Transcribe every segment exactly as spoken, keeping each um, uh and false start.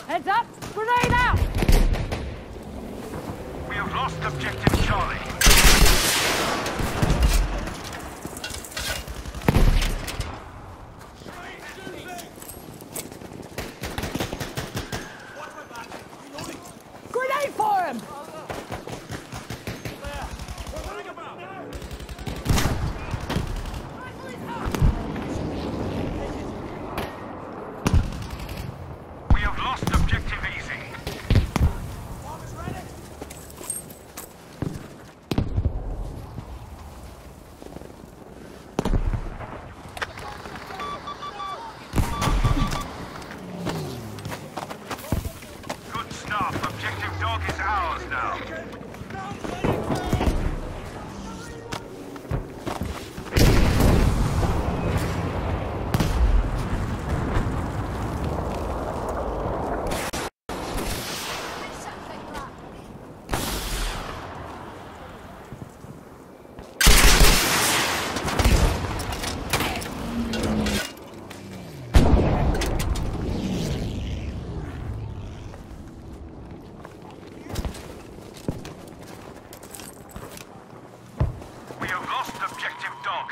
Heads up! Grenade out! We have lost objective Charlie. Grenade for him! We have lost objective easy. Good stuff. Objective dog is ours now. We have lost objective dog.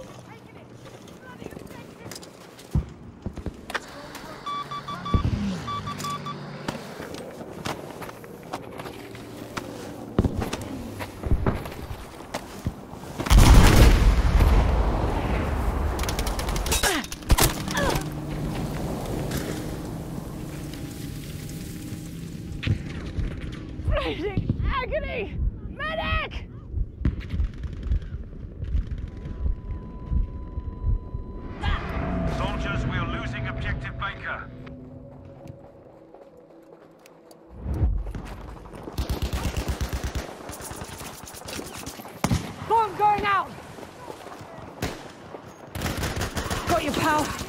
Bleeding agony! Medic! Soldiers, we are losing objective Baker. Bomb going out! Got you, pal.